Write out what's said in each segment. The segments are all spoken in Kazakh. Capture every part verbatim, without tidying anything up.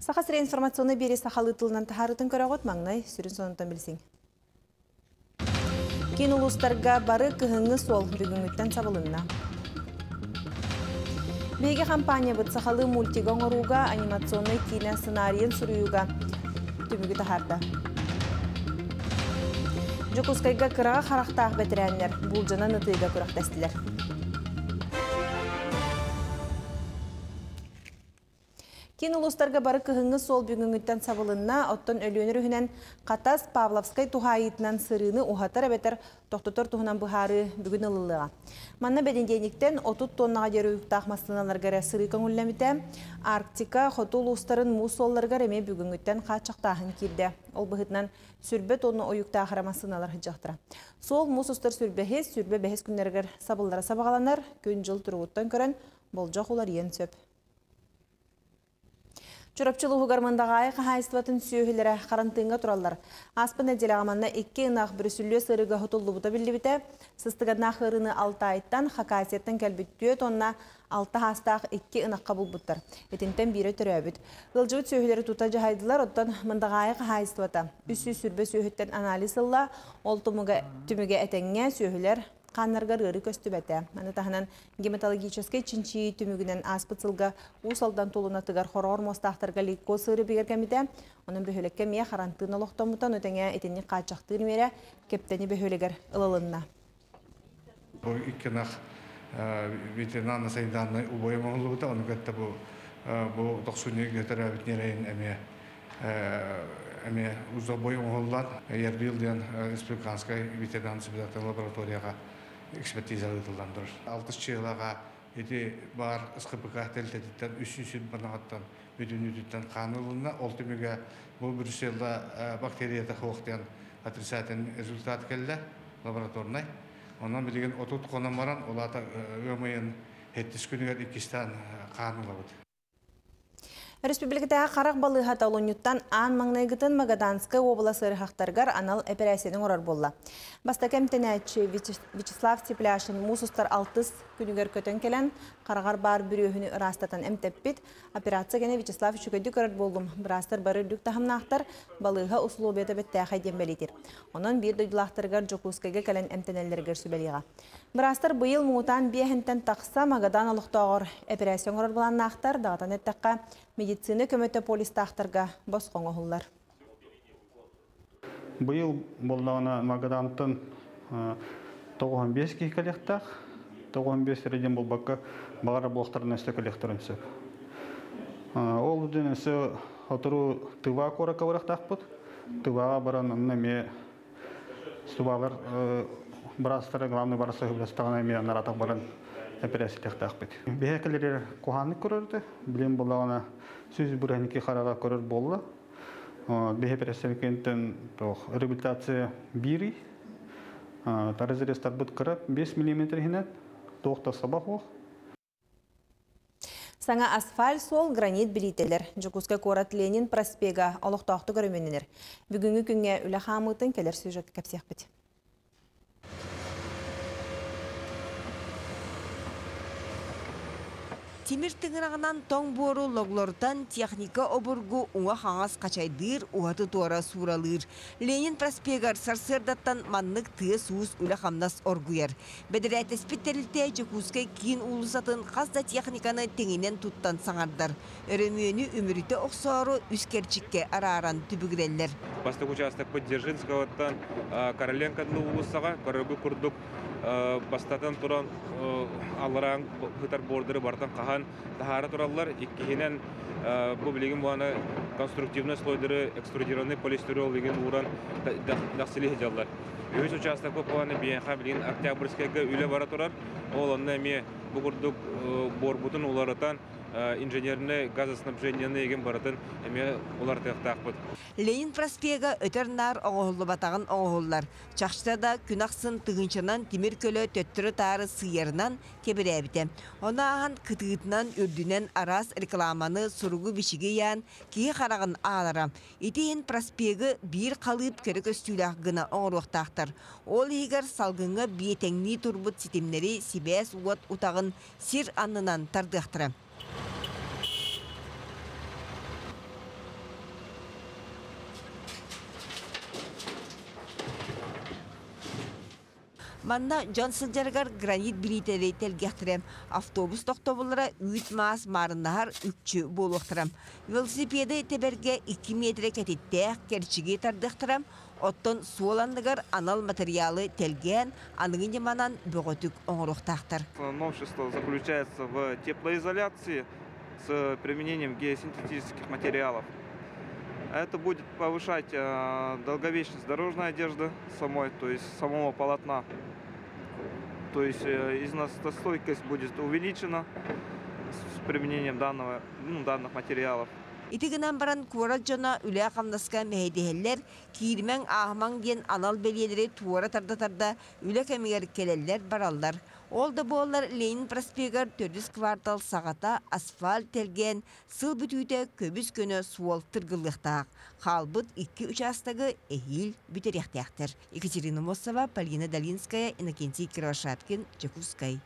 Саха сыры информационный бері сақалы тылынан тахарытын көрағыт маңнай сүрін сонынтан білсің. Кен улустарға бары кыһыңы сол бүгінгіттен сабылынна. Беге компания бұд сақалы мультигон оруға анимационный кино сценарийын сұруюға түмігі тахарда. Жокускайга кыраға қарақтақ бәтірәнлер, бұл жана нытыйға көрақтәстілер. Кен улустарға бары кыһыңы сол бүгінгіттен сабылынна, оттон өлөнір үхінен Қатас Павловскай тухайытынан сырыны ухатар әбетер тоқтотор туғынан бұхары бүгін ылылыға. Манна бәдендейниктен отыз тоннаға дері ұқтақмастыналарғары сыры көңілләміті, Арктика хоту улустарын мұс олларғар әме бүгінгіттен қатшақтағын келді. Ол бұғытынан сүрбе тонны ойықта ақырамасыналар жақтыра. Сол мұс ұстар сүрбәхес, сүрбе бәхес күнлергер сабылдара сабағаланар, күн жыл тұрғыттан көрін, бол жоқ олар ен сөп. Чурапчылығы гармандағы айқы хайыстыватын сүйігілері қарантыңға тұралар. Аспын әделі аманна екі ынақ бүрісілі сырыға ғытылды бұта білі біті, сыстығадна қырыны алты айттан хакасияттан кәлбіттіе тонна алты хастақ екі ынақ қабыл бұттар. Етінтен бірі түрі өбіт. Ғылжывыт сүйігілері тұта жағайдылар, оттан мындағы айқы хайыстывата. Үсі сүрбе сүйігіттен анализылла, ол түміге әтенге сүйігілер қаннарғар ғыры көсті бәті. Мәні тағынан гематологическай чинчи түмігінен аспыцылға ұсалдан толуна тығар хорор мостақтарға лейко сыры бігергемеді. Оның бөхілекке мия қарантын олықтамытан өтіңе етені қатшақтығын мере кептені бөхілегер ылылынна. Бұл иккенақ ветеринарны сайданны ұбойым оңылығы да, оның көтті бұл тоқсуны көтір әбітнерейін әме ұза бойым оңылылар. Ерді елден республиканскай ветеринарны сібедаттың лабораторияға экспертизалы тылдандырыр. Алтыс чыйлаға еде бар ысқыбыға тәлтәдеттен үсін сүн банағаттан өдін-өдіттен қанылына ол түмеге бұл Брюсселда бактерията қоқтен отрицательный результат келді лабораторнай. Онан білеген отут қонан баран олата өмейін хеттіс күнігер икістен қанылы бұд. Республикатаға қарақ балыға таулынюттан аң маңнайгытын Магаданскай обласы ырхақтарғар анал операцияның орар болла. Баста кәмтенәтші Вячеслав Тепляшин мұсыстар алтыс күнігер көтен келен қарағар бар бір өхіні ырастатан әмтәппет. Операция гәне Вячеслав үшігеді көрір болдым. Бірастар бары дүк тахымнақтар балыға ұсылу беті бәтті қайден бәлетер. Онын бір дөйділақтарғар Жокускайға кәлен әмтенәлергер сөбәліға. Бірастар бұйыл мұғытан бейхінтен тақса Магадан олықтағыр операцияң орар боланнақтар дағатан әттіққа медицина көмөтө полистақтарға босқоң оғылар. Бұйыл болдағына Магадантын тоғыз бес кей коллектақ, тоғыз бес реден бұл баққа бағара болықтарын өсті коллекторын сөп. Ол үден өсі отыру тыва қора қауырақтақ бұд. Тываға баран ұннаме стубалар бірастары главный барасы ғылыстағына ме наратақ баран операция тақтақ бұд. Бейекелері қоғанлық көрірді. Білем болдағына сөз бұрғанеке қараға көрір болды. Бейе операциянкентен реабилитация бири. Таразерестар бұд қырып бес миллиметр хинат. Тоқта сабақ оқ. Саңа асфальт сол гранит билетелер. Жокускай Корат Ленин проспега олықтақты көріменілер. Бүгінгі күнге үлі қамытын келер сюжет кәпсек біт. Тимир тыңырағынан тоң бору логлортан техника обургу уға хаңас қачайдыр, уғаты туара суралыр. Ленин проспегар сарсырдаттан маннық тыя суыз үлі қамнас оргуяр. Бәдірәт эспеттерілте Жокускай кейін улысатын қазда техниканы теңінен туттан саңардар. Өрөмүйені өміріті оқсору үскерчікке араран түбігірелер. Бастық участок Поддержинскаваттан Короленкадны улысаға, көрігі күрдік бастатан туран аллараң хытар бордыры бартан қахан тахара тураллар иккихинен бұл білеген бұғаны конструктивный слойдыры экструдированный полистирол деген уран дақсылы хеджалар. Өз участок бұғаны бейенға білген Октябрьскайға үйлі бара турар, ол онына ме бұғырдық борбутын оларытан инженерный газоснабжениені еген баратын әме олар таяқтақ бұд. Ленин проспега өтернар оғылы батағын оғылар. Чақшыда күн ақсын тұғыншынан темір көлі төттірі тары сыйырынан кебір әбіті. Оны аған күтігітінен үрдінен арас рекламаны сұруғы бішіге ян кейі қарағын ағылара. Етейін проспегі бір қалып көрі көстілі ғына оңыруқтақтар. Ол егер салғыңы бетеңні тұрбыт сетемнері себәс уат ұтағын сир аннынан тардықтыры. Манна Джон Сылжаргар гранит билетери телгехтірем. Автобус тоқтобылары үт маас марыннахар үкчі болуқтырам. Велосипеды теберге iki метре кететтеқ керчіге тардықтырам. Оттон суоландыгар анал материалы телген, анығын деманан бөгөтүк оңыруқтақтыр. Новшество заключается в теплоизоляции с применением геосинтетических материалов. Это будет повышать э, долговечность дорожной одежды самой, то есть самого полотна. То есть э, износостойкость будет увеличена с применением данного, ну, данных материалов. Итигінен баран куара жона үлі қамнаска мәйдеһеллер, киірмен ағыман ден анал белелері туара тарда-тарда үлі кәмегер келелер баралдар. Ол да болар Ленин проспегар төрдіс квартал сағата асфальт телген, сыл бүтүйді көбіс көні суол тыргылықтақ. Қалбыт iki участагы әйіл бүтеректектір. Екатерина Мосова, Полина Долинская, Иннокентий Кировошаткин, Чекускай.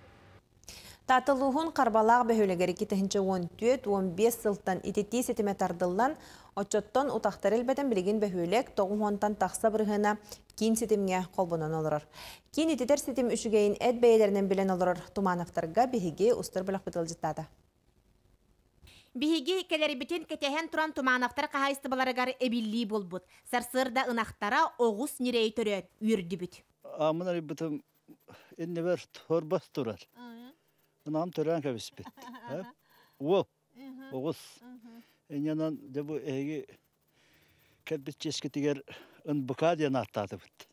Татылуғын қарбалақ бөхөлегері кетігінші он төрт он бес сылттан итетті сетіме тардылан, отчоттон утақтар әлбәтен білген бөхөлек тоғын онтан тақса бірғына кейін сетімге қолбынан олырыр. Кейін итетер сетім үшігейін әд бәйелерінен білен олырыр. Тумановтарға бігеге ұстыр білік бітіл жыттады. Бігеге келербітен кетеген тұран Тумановтар қағайсты баларығар әбілі болбұд. Сарсырда ұнақтара оғыз нерей түрі үйірді бүт. Амынар бұтым әнне бәр торбас тұрар. Нам törän kävispet. Wo. Ogus. Enyanan de bu egi kelbit çesketiger ın bukadiya nattады bit.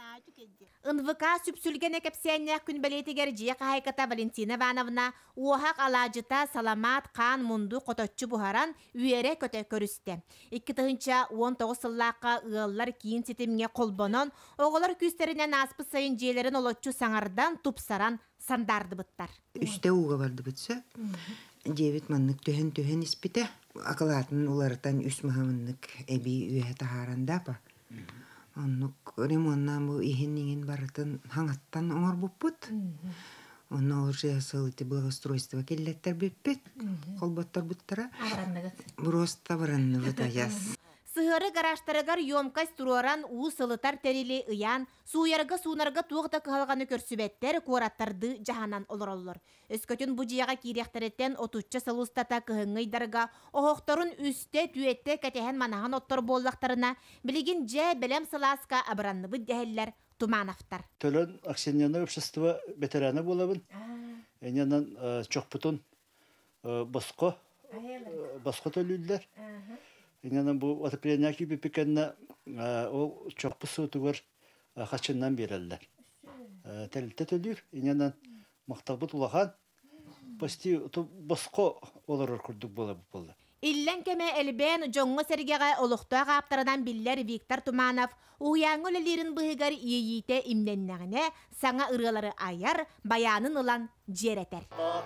Ынвыка сүпсүлген экепсенне күн белетигер жия кахайката Валентина Ивановна уахак алажыта саламат кан мунду коточчу бухаран үйере көтө көрүстө. Икки тыгынча он тогуз сыллакка ыаллар кийин сетимге колбонон оголор күстеринен аспы сайын жээлерин олотчу саңардан тупсаран сандарды быттар. Үстө уга барды бытса. Девит маннык төһөн төһөн испите. Акалатын улардан үс махамыннык эби үйе тахаранда па. Оннук ремоннан бу ихиннигин барытын хаңаттан оңор буппут. Онно уже сылыты благоустройство келлеттер биппет. Колботтар буттара. Просто баранныбыта яс. Сыгыры гаражтарыгар ёмкасть туроран уу сылытар терили ыян, суярга сунарга туғда кыхалғаны көрсүбеттер куараттарды жаханан олороллор. Өскөтүн бу жияга кирехтереттен отучча сылустата кыхыңыйдарга, охокторун үсте түйетте кәтехен манахан оттор боллақтарына, билигин же белем сыласка абыранныбы дәһеллер Тумановтар. Төлөн акционерное общество ветераны болабын. Энянан чокпутун боско, боско төлүлдер. Инанан бу отопление киби пекенне о чокпусу тугар хачыннан берелдер. Телте төлүр, инанан мактабыт улаган пости боско олорор курдук болуп болду. Иллен кеме элбен жоңго сергеге олуктуга аптарадан биллер Виктор Туманов уяңгы лерин быгар ийите имненнегине саңа ыргалары аяр баянын ылан жеретер.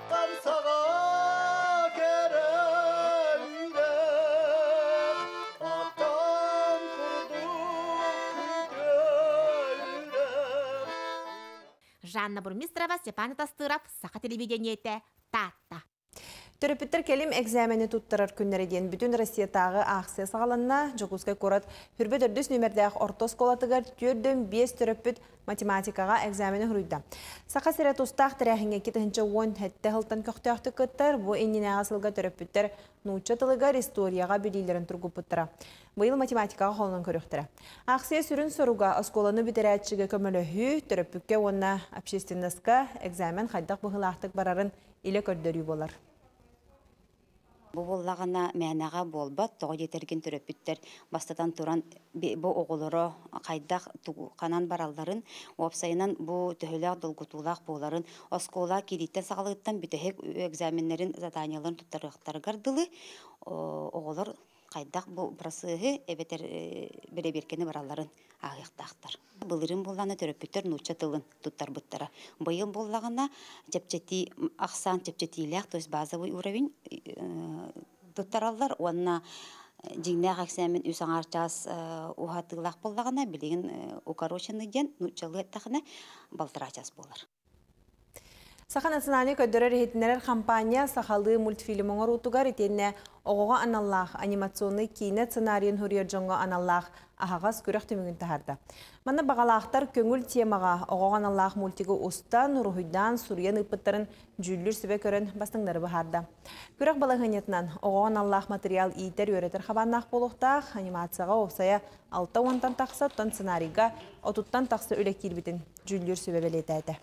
Жанна Бурмистрова, Степан Тастыров, Саха телевидениете, Тата. Төрөпүттер келим экзамени туттарар күннері ден бүтін Россиятағы ақсы сағаланна Жокускай корат хүрбет өрдіс нөмердегі ортос колатыгар түрден бес төрөпүт математикаға экзамени хұрыйда. Сақа сірет ұстақ тірәхіңе кетігінші он хәтті ғылтан көқтіяқты күттір, бұ еннен ағасылға төрөпүттер нұча тылығар историяға білейлерін тұрғы бұттыра. Бұйыл математикаға қолынан көріқтірі. Ақсы сүрін соруға осколаны бітерәтшіге көмілі төрөпүкке онна общественностқа экзамен қайдақ бұғылақтық барарын иле көрдөрүй болар. Бу боллагана мәнәгә болбат, тоғы етерген төрөпүттер бастатан туран бу оголоро кайдак канан баралларын, опсайынан бу төһөләк долгутулак боларын, оскола киритте сагалыттан бүтәһек экзаменнәрен заданияларын туттарыктар гардылы, оголор кайдак бу просыгы эбетер береберкене баралларын агыктактар. Былырын болланы төрөпүттер нуча тылын туттар буттара. Быйыл боллагана жепчети аксан жепчетилек, то есть базовый уровень туттараллар, онна жиңнак экзамен үсаңар час ухатылак боллагана билеген укороченный ден нучалы тахына балтыра час болар. Саха национальный көддөрөр хетинерер компания сахалы мультфильм оңорутугар итенне оғоға аналлах анимационный кейне сценарийын хурьер жоңға аналлах ахагас көрек төмігін тахарда. Мана бағалақтар көңіл темаға оғоға аналлах мультигі устан, рухуйдан, сурьян ыпыттарын жүллүр сөбе көрін бастыңдары бахарда. Көрек балығынетінен оғоға аналлах материал ийтер өретер хабаннақ болуқтақ, анимацияға опсая алта онтан тақсы, тон сценарийға отуттан тақсы өлек келбетін жүллүр сөбе белеті әді.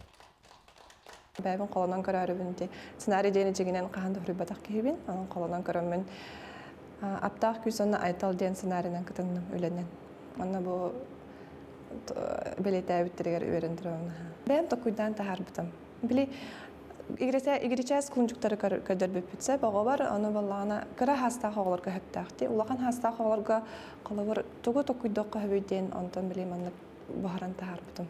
Бәйбін қолынан көрәрібінде сценарий дейіні жегінен қағанды хүрібатақ кейбін, оның қолынан көрімін аптақ күсіні айтал дейін сценарийнен күтіннің өлінен. Оны бұл белеті әбіттерігер өріндір оны. Бәйім тоқуйдан тағар бұтым. Білі, игеречәс күнжіктері көдір бөпітсе, баға бар, оны болағына кіра хастақ оғыларға хөптәқті. Улақан хастақ оғыларға қолығыр тұғы тоқуйдық қөбейден, онтан білейм, оны бағаран тағар бұтым.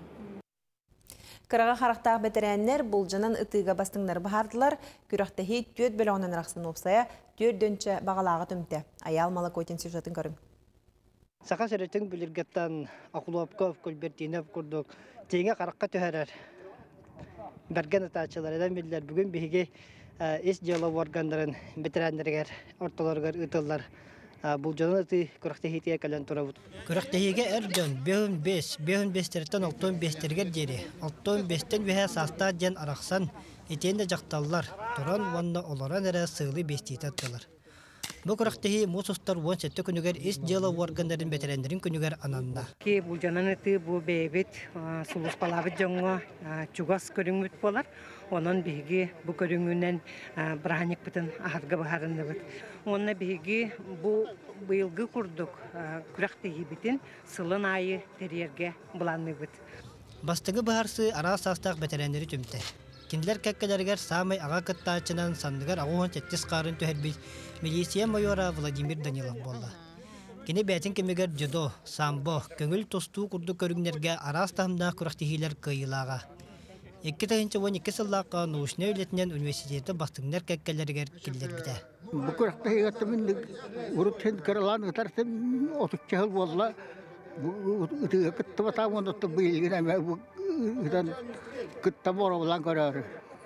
Кыраға қарақтағы бәтерәннер бұл жанан ытыға бастыңдар бағардылар, күріқті хейт төт бөлі онын рақсын опсая, төр дөнчі бағалағы түмті. Аял малы көйтен сюжетін көрім. Сақа сөретін біліргеттен ақылуапқов, көлбертинев күрдік, тейіңе қараққа төхәрер. Бәрген атачылар едан білдер. Бүгін бейге ес диалог органдарын бәтерәннергер, орталарғар ұтылар. Бұл жанын ұты күріқті хейтіге кәлін тұра бұд. Күріқті хейге әрден беғын бес, беғын бестерден алтон бестергер дері. Алтон бестен вәе саста ден арақсан, етенде жақталылар, тұран ванна оларан әрі сығылы бестейті аттылар. Бұл күріқті хей мұсыстар он сәтті күнігер ес диалог органдарын бәтерәндерін күнігер ананна. Ке бұл жанын ұты бұл бейбет, сұлыс балабыт жоңға чугас көріңмет болар. Онын бейге бұл көріңінен бірағанек бітін ағырға бағарынды бұд. Онына бейге бұл бұйылғы күрдік күріқті ебетін сылын айы терерге бұланны бұд. Бастығы бағарсы ара састақ бәтерәндері түмті. Кенділер кәккелергер самай аға кыттачынан сандығар ағуын тәттіс қарын төхербей милиция майора Владимир Данилов болды. Кені бәтін кемегер джудо, самбо, көңіл тосту күрді көрігнерге арастағымда күріқтігілер күйілаға. Екі тағыншы он екі сыллаққа Научный өлетінен университеті бастыңдар кәккелергер келдер біті. Бұл күріқтігілерді ұрыптен кірілан ұтарсын отықчағыл болла. Үтіге күтті батам онықты бұйылген әмі үтін күтті бора болан көрер.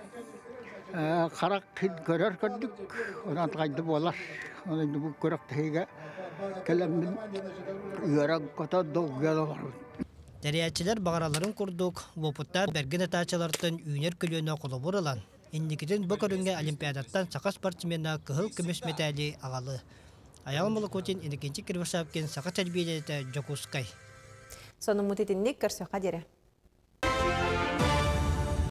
Қарақ кін көрер көрдік, онан қайды болар. Онан бұл күріқтігіге кәлемін үйерен көті доғыялы бар. Дәрiyatçılar бағараларын құрдық, опытта бәрген атачалардың үйнер көліні қолы бұрылан. Инникетін бұл көрінге олимпиадаттан сақа спортсмена күхіл күміс металі ағалы. Аял Малакотин инекенчі Кирвашапкен сақа тәрбиелеті Джокускай. Соның мұтетіндік көрсеқа дере.